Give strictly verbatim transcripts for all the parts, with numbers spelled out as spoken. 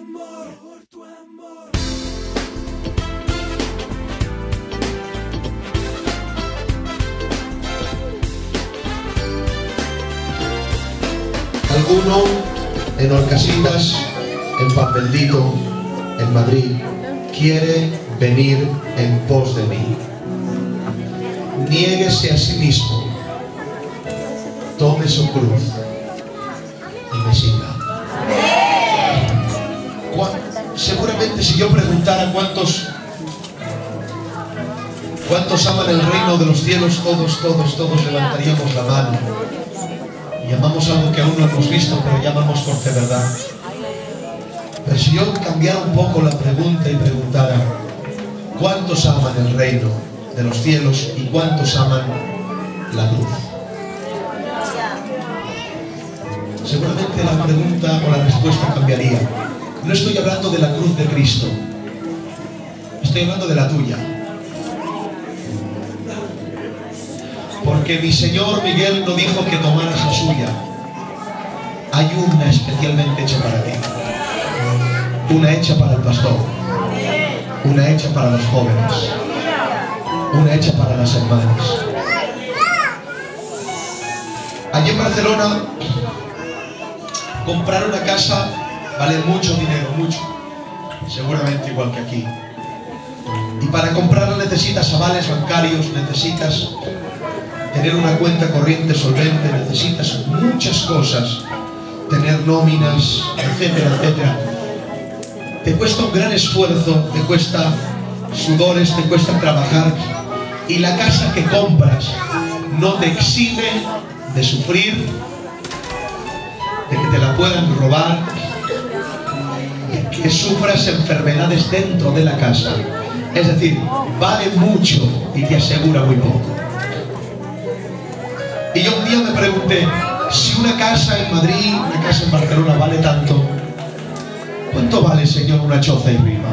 amor, por tu amor. Alguno en Orcasitas, en Papeldito, en Madrid, quiere venir en pos de mí. Niéguese a sí mismo, tome su cruz y me siga. Seguramente si yo preguntara cuántos cuántos aman el reino de los cielos, todos, todos, todos levantaríamos la mano. Y amamos algo que aún no hemos visto, pero llamamos por fe verdad. Pero si yo cambiara un poco la pregunta y preguntara ¿cuántos aman el reino de los cielos y cuántos aman la cruz? Seguramente la pregunta o la respuesta cambiaría. No estoy hablando de la cruz de Cristo, estoy hablando de la tuya. Porque mi Señor Miguel no dijo que tomaras la suya. Hay una especialmente hecha para ti. Una hecha para el pastor. Una hecha para los jóvenes. Una hecha para las hermanas. Allí en Barcelona, comprar una casa vale mucho dinero, mucho. Seguramente igual que aquí. Y para comprarla necesitas avales bancarios, necesitas tener una cuenta corriente solvente, necesitas muchas cosas, tener nóminas, etcétera, etcétera. Te cuesta un gran esfuerzo, te cuesta sudores, te cuesta trabajar, y la casa que compras no te exime de sufrir, de que te la puedan robar, de que sufras enfermedades dentro de la casa. Es decir, vale mucho y te asegura muy poco. Y yo un día me pregunté, si una casa en Madrid, una casa en Barcelona vale tanto, ¿cuánto vale, Señor, una choza y riba?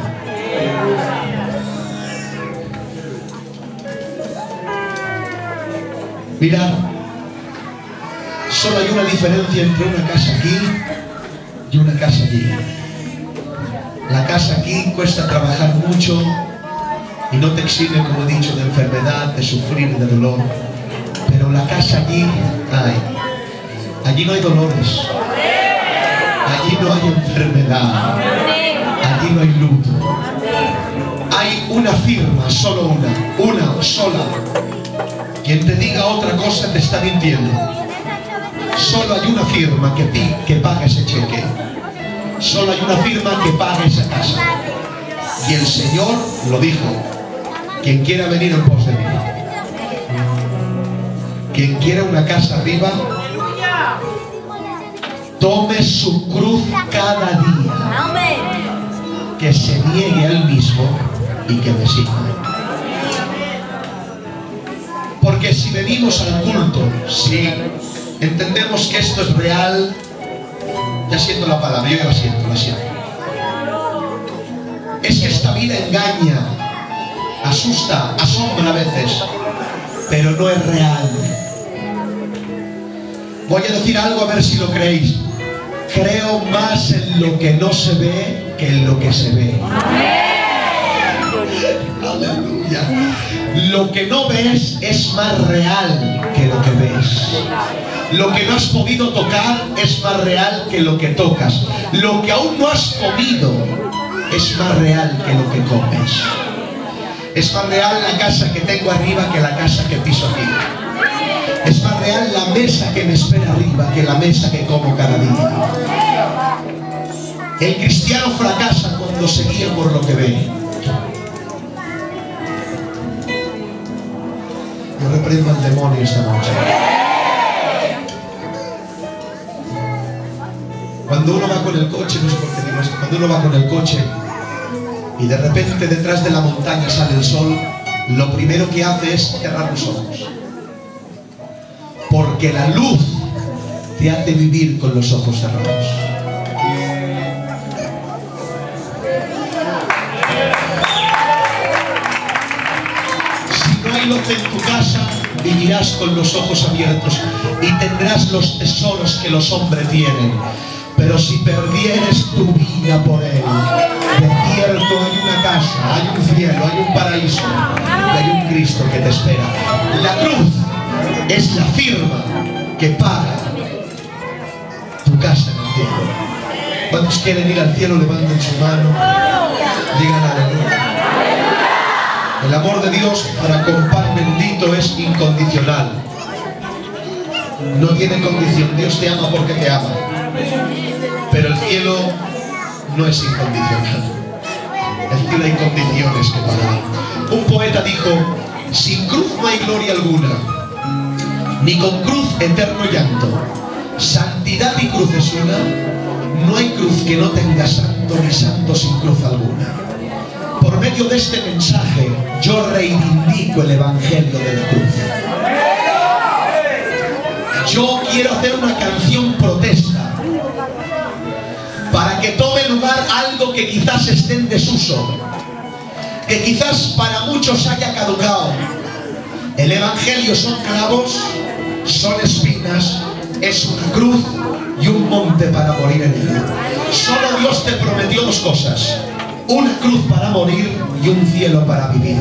Mirad, solo hay una diferencia entre una casa aquí y una casa allí. La casa aquí cuesta trabajar mucho y no te exime, como he dicho, de enfermedad, de sufrir, de dolor. Pero la casa allí, ay, allí no hay dolores, allí no hay enfermedad, allí no hay luto. Hay una firma, solo una, una sola. Quien te diga otra cosa te está mintiendo. Solo hay una firma que, que paga ese cheque. Solo hay una firma que paga esa casa. Y el Señor lo dijo: quien quiera venir en pos de mí, quien quiera una casa arriba, tome su cruz cada día, que se niegue a él mismo y que me siga. Porque si venimos al culto, si entendemos que esto es real, ya siento la palabra, yo ya la siento, la siento. Es que esta vida engaña, asusta, asombra a veces, pero no es real. Voy a decir algo a ver si lo creéis. Creo más en lo que no se ve que en lo que se ve. Aleluya. Lo que no ves es más real que lo que ves. Lo que no has podido tocar es más real que lo que tocas. Lo que aún no has comido es más real que lo que comes. Es más real la casa que tengo arriba que la casa que piso aquí. Es más real la mesa que me espera arriba que la mesa que como cada día. El cristiano fracasa cuando se guía por lo que ve. Yo reprendo al demonio esta noche. Cuando uno va con el coche, no sé por qué digo esto, cuando uno va con el coche y de repente detrás de la montaña sale el sol, lo primero que hace es cerrar los ojos. Porque la luz te hace vivir con los ojos cerrados. Si no hay luz en tu casa, vivirás con los ojos abiertos y tendrás los tesoros que los hombres tienen. pero si perdieres tu vida por Él, de cierto hay una casa, hay un cielo, hay un paraíso, y hay un Cristo que te espera. La cruz es la firma que paga tu casa en el cielo. ¿Cuántos quieren ir al cielo? Levanten su mano, digan aleluya. El amor de Dios para con pan bendito es incondicional. No tiene condición. Dios te ama porque te ama. Pero el cielo no es incondicional. El cielo hay condiciones que pagar. Un poeta dijo: sin cruz no hay gloria alguna, ni con cruz eterno llanto. Santidad y cruz es una. No hay cruz que no tenga santo, ni santo sin cruz alguna. Por medio de este mensaje yo reivindico el evangelio de la cruz. Yo quiero hacer una canción protesta para que tome lugar algo que quizás esté en desuso, que quizás para muchos haya caducado. El evangelio son clavos, son espinas, es una cruz y un monte para morir en él. Solo Dios te prometió dos cosas: una cruz para morir y un cielo para vivir.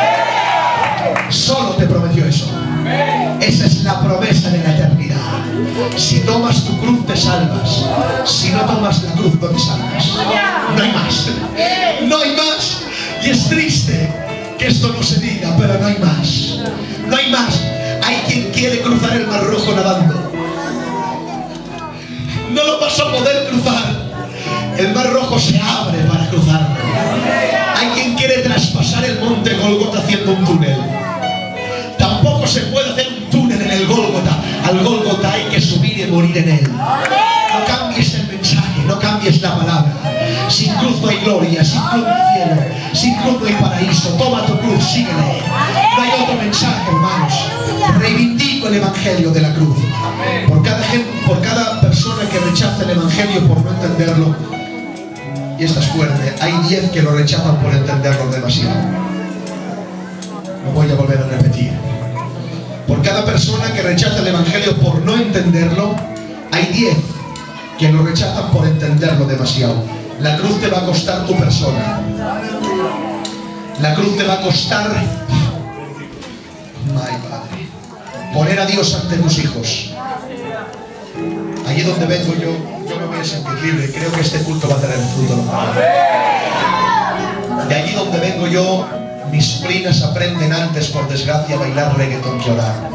Solo te prometió eso. Esa es la promesa de la eternidad. Si tomas tu cruz te salvas. Si no tomas la cruz no te salvas. No hay más. No hay más. Y es triste que esto no se diga, pero no hay más. No hay más. Hay quien quiere cruzar el Mar Rojo nadando. No lo vas a poder cruzar. El Mar Rojo se abre para cruzarlo. Hay quien quiere traspasar el monte Gólgota haciendo un túnel. Tampoco se puede hacer un túnel en el Gólgota. Al Gólgota hay que subir y morir en él. No cambies el mensaje, no cambies la palabra. Sin cruz no hay gloria, sin cruz no hay cielo, sin cruz no hay paraíso. Toma tu cruz, síguele. No hay otro mensaje, hermanos. Reivindico el evangelio de la cruz. Por cada, por cada persona que rechaza el evangelio por no entenderlo, y esta es fuerte, hay diez que lo rechazan por entenderlo demasiado. Lo voy a volver a repetir. Por cada persona que rechaza el evangelio por no entenderlo, hay diez que lo rechazan por entenderlo demasiado. La cruz te va a costar tu persona. La cruz te va a costar, ay Padre, poner a Dios ante tus hijos. Allí donde vengo yo, yo me voy a sentir libre. Creo que este culto va a tener fruto. De allí donde vengo yo, mis sobrinas aprenden antes, por desgracia, a bailar reggaetón que orar.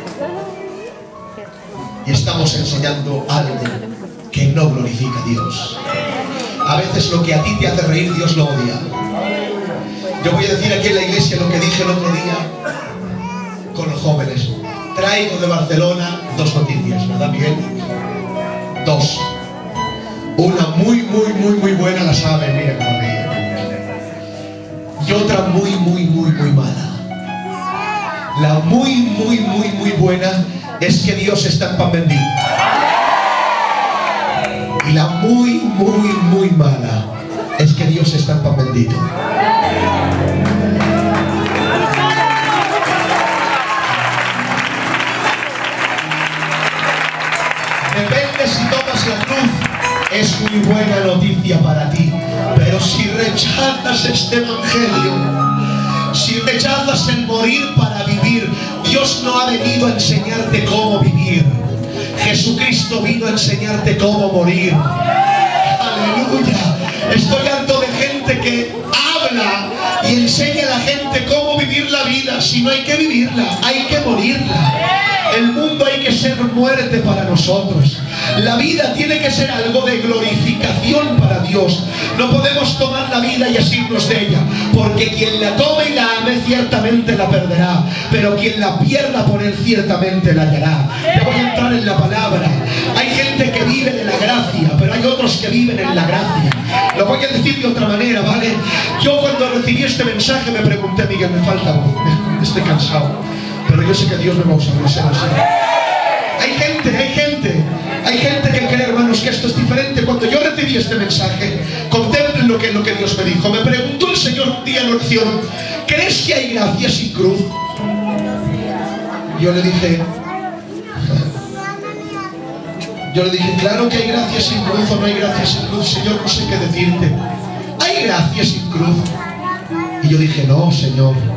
Y estamos enseñando algo que no glorifica a Dios. A veces lo que a ti te hace reír, Dios lo odia. Yo voy a decir aquí en la iglesia lo que dije el otro día con los jóvenes. Traigo de Barcelona dos noticias, ¿verdad, Miguel? Dos. Una muy, muy, muy, muy buena, la saben, mira cómo ríe. Y otra muy, muy, muy, muy mala. La muy, muy, muy, muy buena es que Dios está en pan bendito. Y la muy, muy, muy mala es que Dios está en pan bendito. Depende si tomas la cruz, es muy buena noticia para ti. Pero si rechazas este evangelio, si rechazas el morir para vivir, Dios no ha venido a enseñarte cómo vivir. Jesucristo vino a enseñarte cómo morir. Aleluya. Estoy harto de gente que habla y enseña a la gente cómo vivir la vida. Si no hay que vivirla, hay que morirla. El mundo hay que ser muerte para nosotros. La vida tiene que ser algo de glorificación para Dios. No podemos tomar la vida y asirnos de ella, porque quien la tome y la ame ciertamente la perderá, pero quien la pierda por él ciertamente la hallará. Te voy a entrar en la palabra. Hay gente que vive de la gracia, pero hay otros que viven en la gracia. Lo voy a decir de otra manera, ¿vale? Yo cuando recibí este mensaje me pregunté, Miguel, me falta voz, estoy cansado, pero yo sé que Dios me va a usar, no sé, no sé. Hay gente, hay gente, hay gente que cree, hermanos, que esto es diferente. Cuando yo recibí este mensaje, contemplen lo que, lo que Dios me dijo. Me preguntó el Señor un día en oración, ¿crees que hay gracia sin cruz? Yo le dije, Yo le dije, claro que hay gracia sin cruz o no hay gracia sin cruz. Señor, no sé qué decirte. ¿Hay gracia sin cruz? Y yo dije, no, Señor.